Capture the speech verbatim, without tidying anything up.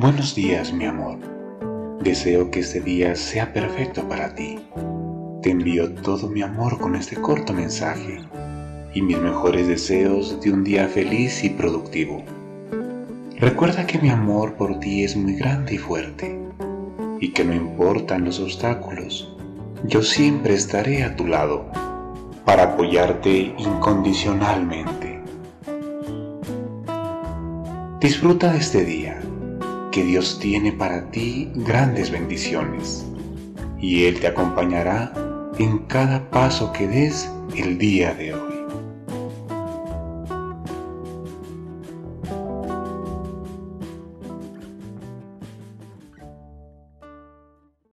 Buenos días, mi amor. Deseo que este día sea perfecto para ti. Te envío todo mi amor con este corto mensaje y mis mejores deseos de un día feliz y productivo. Recuerda que mi amor por ti es muy grande y fuerte y que no importan los obstáculos, yo siempre estaré a tu lado para apoyarte incondicionalmente. Disfruta de este día, que Dios tiene para ti grandes bendiciones y Él te acompañará en cada paso que des el día de hoy.